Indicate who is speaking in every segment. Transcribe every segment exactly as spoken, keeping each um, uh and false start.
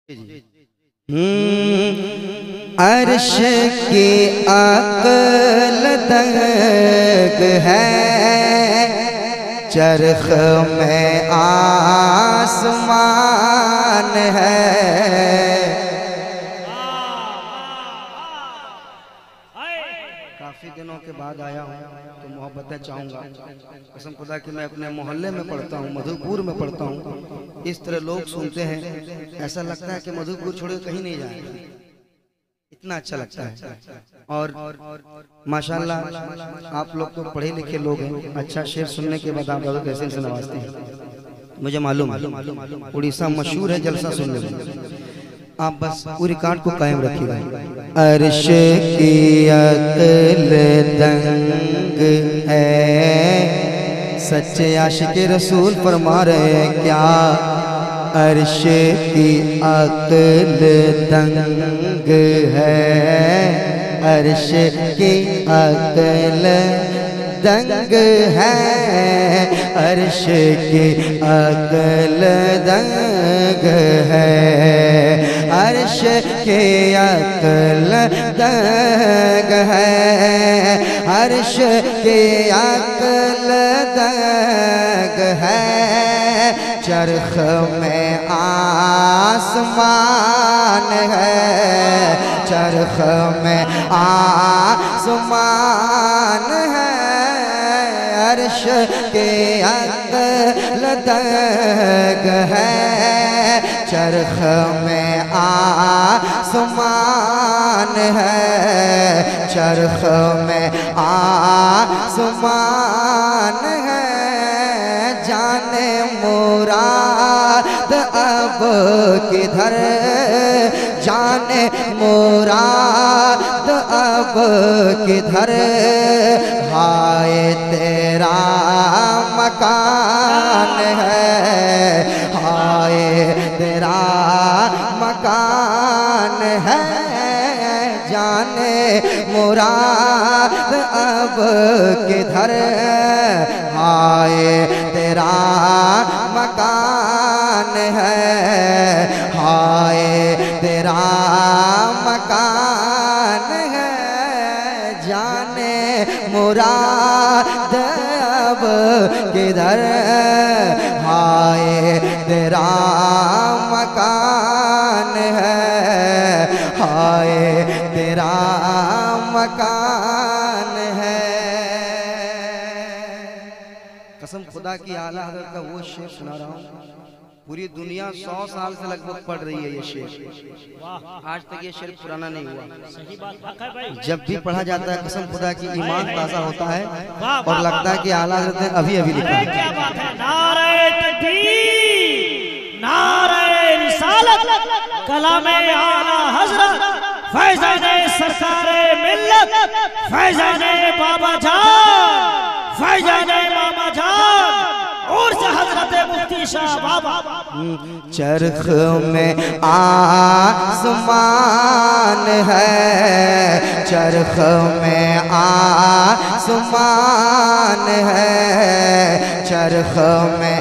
Speaker 1: अर्श की अक्ल तंग है, चरख में आसमान है। काफी दिनों के बाद आया हूँ तो मोहब्बतें चाहूँगा। कसम खुदा कि मैं अपने मोहल्ले में पढ़ता हूँ, मधुपुर में पढ़ता हूँ। इस तरह लोग सुनते हैं, ऐसा लगता है कि मधुपुर छोड़कर कहीं नहीं जाएंगे, इतना अच्छा लगता है। और माशाल्लाह आप लोग तो पढ़े लिखे लोग हैं, अच्छा शेर सुनने के बाद आप लोग कैसे से नवाजते हैं मुझे मालूम है। उड़ीसा मशहूर है जलसा सुनने में, आप बस पूरी काट को कायम रखिएगा। अर्श की अक्ल दंग है, सच्चे आशिक रसूल फरमा रहे हैं क्या। अर्श की अक्ल दंग है, अर्श की अक्ल दंग है, अर्श की अक्ल दंग है, अर्श की अक्ल दंग है, अर्श की अक्ल दंग है। चरख में आसमान है, चरख में आसमान है, अर्श के अक्ल दंग है, चरख में आसमान है, चरख में आसमान है। जाने मुराद अब किधर, जाने मुराद अब किधर, हाय तेरा मकान है, हाय तेरा मकान है। जाने मुराद अब किधर, हाय तेरा मकान है, हाय तेरा मकान है। जाने मुराद अब किधर, हाय तेरा मकान है, हाय तेरा मकान है। कसम खुदा की आला हज़रत का वो शेर सुना रहा हूँ, पूरी दुनिया सौ साल से लगभग पढ़ रही है ये शेर, आज तक ये शेर पुराना नहीं हुआ। सही बात है भाई, जब भी पढ़ा जाता है कसम खुदा की ईमान ताज़ा होता है और लगता है कि आला हज़रत ने अभी अभी लिखा है।
Speaker 2: क्या बात है, नारे तकबीर, नारे रिसालत, कलामे आला हज़रत, फैज़ाने सरकारे मिल्लत, फैज़ाने बाबा जान, फैज़ाने मामा जान और से हज़रत मुफ्ती शाह बाबा।
Speaker 1: चरख में आसमान है, चरख में आसमान है, चरख में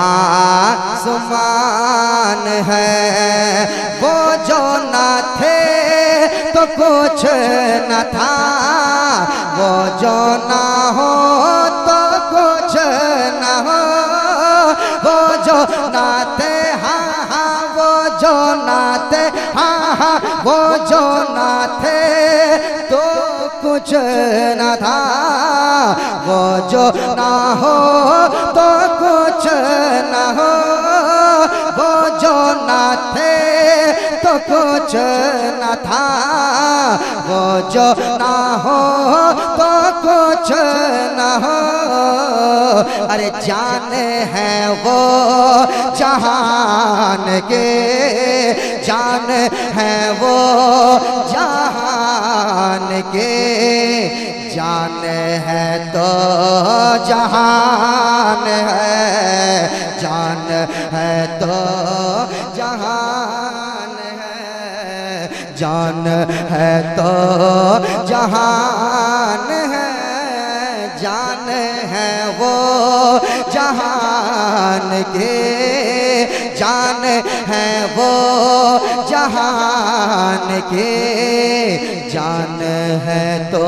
Speaker 1: आसमान है। वो जो ना थे तो कुछ न था, वो जो ना हो तो कुछ न हो, वो जो नाते हाँ हाँ, वो जो नाते हाँ हाँ, वो जो नाते तो कुछ न था, वो जो ना हो तो कुछ न हो, वो जो नाते तो कुछ न था, वो जो ना हो तो कुछ न हो। अरे जाने हैं वो जहान के, जान है वो जहान के, जान है तो जहान है, जान है तो जहान है, जान है तो जहान है। जान है वो जहान के, जान है वो जहान के, जान है तो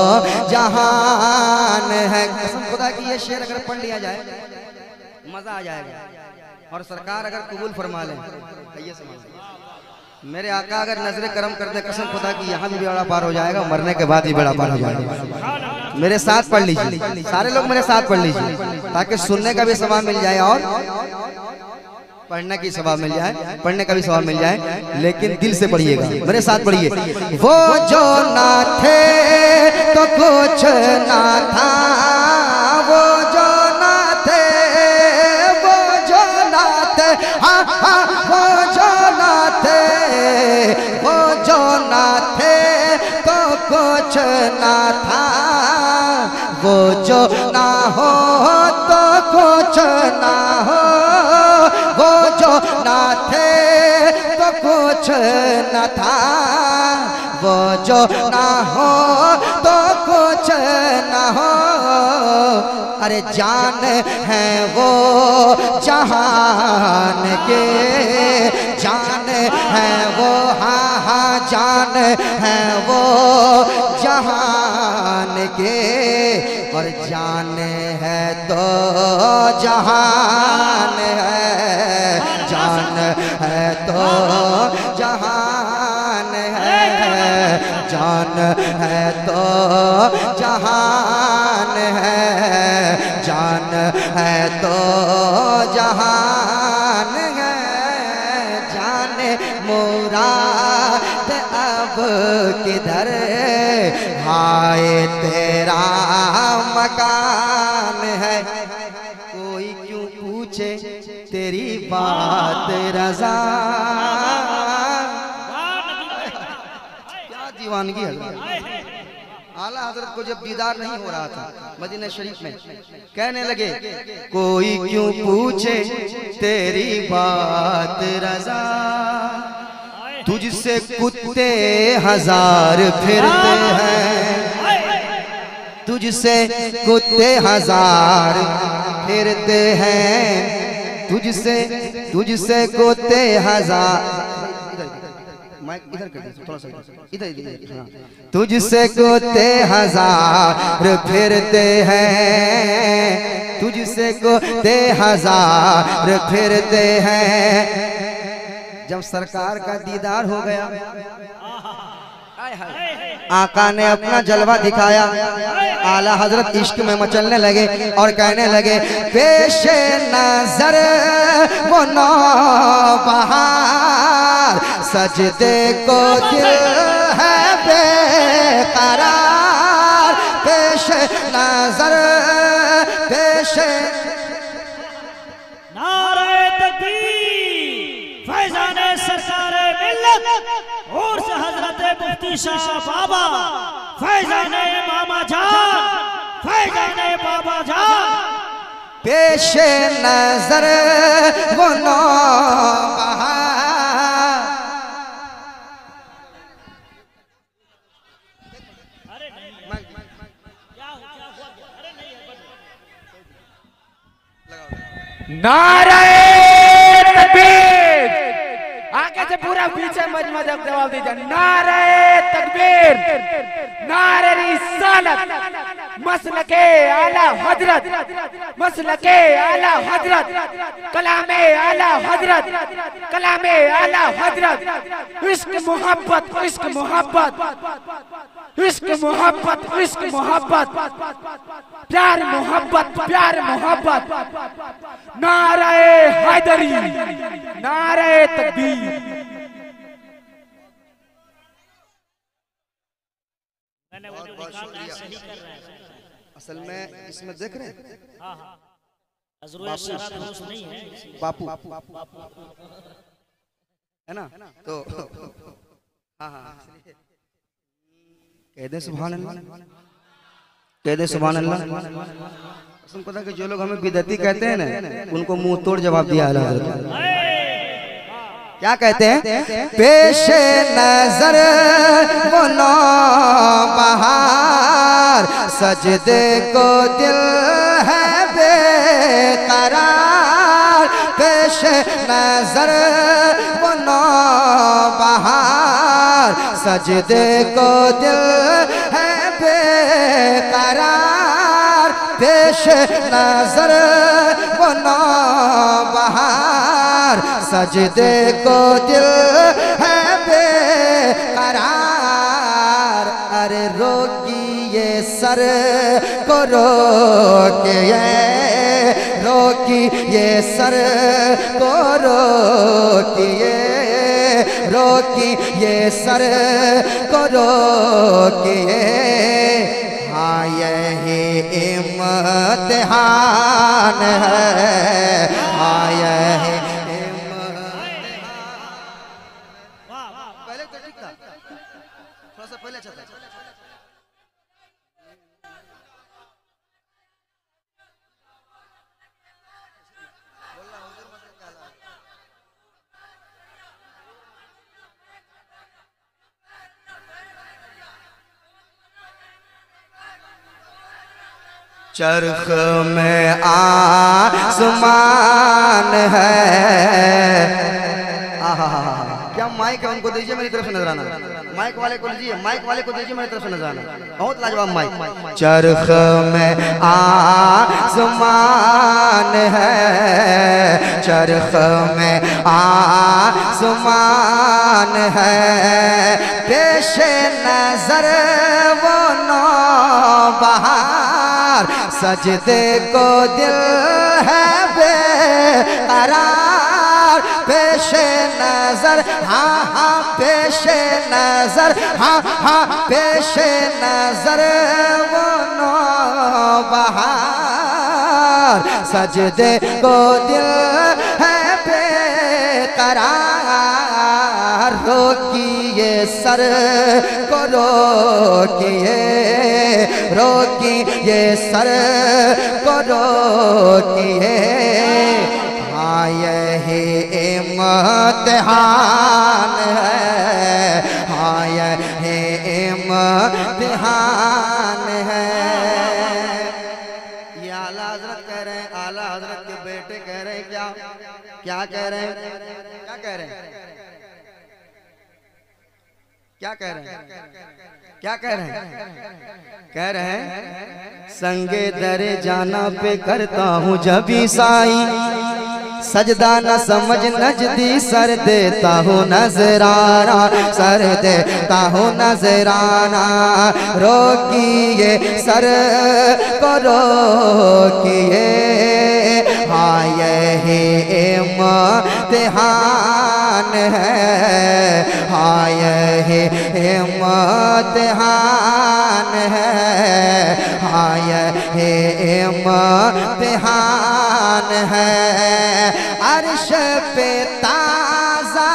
Speaker 1: जहान है। कसम खुदा की ये शेर अगर पढ़ लिया जाए मजा आ जाएगा, और सरकार अगर कबूल फरमा ले तो ये समझ मेरे आका अगर नजरे करम कर दे, कसम खुदा की यहाँ भी बेड़ा पार हो जाएगा, मरने के बाद भी बेड़ा पार हो जाएगा। मेरे साथ पढ़ लीजिए, सारे लोग मेरे साथ पढ़ लीजिए, ताकि सुनने का भी सवाब मिल जाए और पढ़ने की सवाब मिल जाए, पढ़ने का भी सवाब मिल जाए, लेकिन दिल से पढ़िएगा। मेरे साथ पढ़िए। वो जो ना थे तो कुछ ना था, वो जो ना थे, वो जो ना थे, हाँ हाँ वो जो ना थे, वो जो ना थे तो कुछ ना था, वो जो ना हो तो कुछ ना हो, वो जो ना थे तो कुछ न था, वो जो ना हो तो कुछ न हो। अरे जान है वो जहान के, जान है वो, हाँ हाँ जान है वो जहान के, और जान है तो जहान है, जान है तो जहान है, जान है तो जहान है, जान है तो जहान है। जाने मुराद अब किधर, हाय तेरा मकान है, कोई क्यों पूछे तेरी बात रज़ा। क्या दीवानगी है। आला हजरत को जब दीदार नहीं हो रहा था मदीना शरीफ में, कहने लगे कोई क्यों पूछे तेरी बात रज़ा, तुझसे कुत्ते हजार फिरते हैं, तुझसे कुत्ते हजार फिरते हैं, तुझसे तुझसे कुत्ते हजार, माइक इधर कर दे थोड़ा सा, इधर इधर, हाँ। तुझसे कुत्ते हजार फिरते हैं, तुझसे कुत्ते हजार फिरते हैं। जब सरकार का दीदार हो गया, आका ने अपना जलवा दिखाया, आला हजरत इश्क में मचलने लगे और कहने लगे पेशे नजर वो नौबहार, सजदे को दिल है बेकरार, पेशे नजर पेशे।
Speaker 2: नारे तकबीर, फैज़ाने सरकारे मिल्लत और से हजरत मुफ्ती शाह बाबा, फैज़ाने मामा जान, फैज़ाने बाबा जान।
Speaker 1: पेशे नजर वो नौबहार,
Speaker 2: अरे नहीं क्या हो क्या हुआ, अरे नहीं
Speaker 3: नारे तकबीर, आगे से पूरा पीछे मजमा जब जवाब दीजिए। नारे तकबीर, नारे रिसालत, मसलके आला हजरत, मसलके आला हजरत, कलामे आला हजरत, कलामे आला हजरत। इश्क मोहब्बत, इश्क मोहब्बत, इश्क मोहब्बत, इश्क मोहब्बत, प्यार मोहब्बत, प्यार मोहब्बत। नारे हैदरी, नारे तकबीर।
Speaker 1: बहुत बहुत शुक्रिया। असल में इसमें देख रहे हैं बापू है ना, तो हाँ हाँ कह दे सुभान अल्लाह, कह दे सुभान अल्लाह। कसम पता कि जो लोग हमें बिदअती कहते हैं ना, उनको मुंह तोड़ जवाब दिया है हजरत। क्या कहते हैं? पेशे नजर वो नौबहार, सजदे को दिल है बेकरार, पेश पेश नजर वो नौबहार, सजदे को दिल है बेकरार, पेश नजर वो नौबहार, सजदे को दिल है बेकरार। अरे रोकिए सर को रोकिए, रोकिए सर को रोकिए, रोकिए सर को रोकिए। हाँ यही इम्तिहान है, हाँ यही
Speaker 2: वाह वाह
Speaker 1: पहले तो ठीक था, थोड़ा सा पहले चलता। चरख में आसमान है, आहा क्या माइक है, उनको दीजिए मेरी तरफ से नजराना, माइक वाले को लीजिए, माइक वाले को दीजिए मेरी तरफ से नजराना, बहुत लाजवाब माइक। चरख में आसमान है, चरख में आसमान है, पेश नजर वो नौबहार, सजदे को दिल है बेकरार, पेश नजर हाँ हाँ पेश नजर हाँ हाँ पेश नजर वो नौबहार, सजदे को दिल है बेकरार। रोकिए सर को रोकिए, रोकिए सर को रोकिए। हाँ यही इम्तिहान है, हाँ यही इम्तिहान है। ये आला हजरत कह रहे हैं, आला हजरत के बेटे कह रहे हैं, क्या क्या कह रहे हैं, क्या कह रहे हैं, क्या कह रहे हैं, क्या कह रहे हैं, कह रहे हैं संगे दरे जाना पे करता हूँ जब ईसाई, सजदा न समझ नजदी सर देता हूँ नजराना, सर देता हूँ नजराना। रोकिए सर को रोकिए, हाँ यही इम्तिहान है, हाँ यही इम्तिहान है, हाँ यही इम्तिहान है। अर्श पे ताज़ा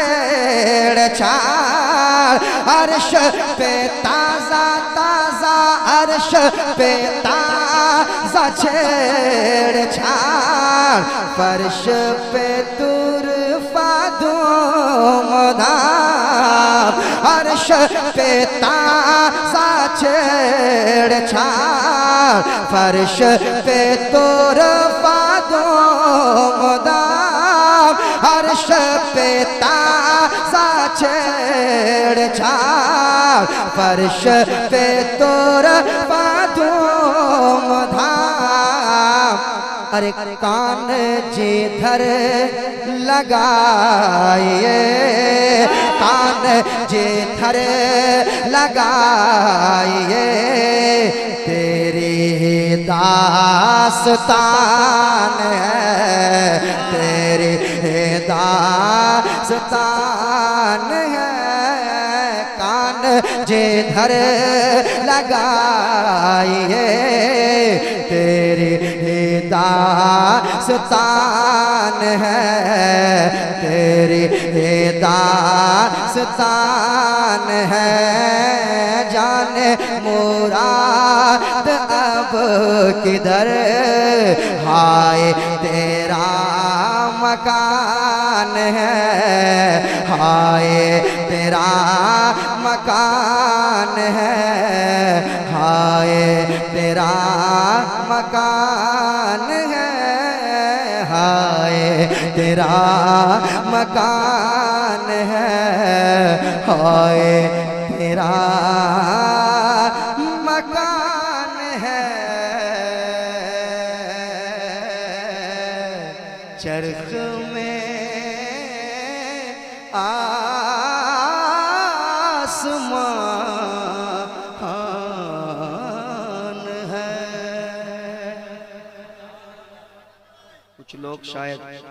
Speaker 1: छेड़छाड़, अर्श पे ताज़ा ताज़ा अर्श पे ताज़ा छेड़छाड़, फर्श पे तुरफा धूमधाम, अर्श पे ताज़ा छेड़छाड़, फर्श पे तुरफा धूमधाम, अर्श पे ताज़ा छेड़छाड़, फर्श पे तुरफा धूमधाम। अरे कान जिधर लगाइए, कान जिधर लगाइए, तेरी दास्तान है, तेरी दास्तान है। कान जिधर लगाइए, तेरी दास्तान है, तेरी दास्तान है। जाने मुराद अब किधर, हाय तेरा मकान है, हाय तेरा मकान है, हाय तेरा मकान है, हाय तेरा मकान है, हाय तेरा मकान है। चरख में आसमान है। कुछ लोग शायद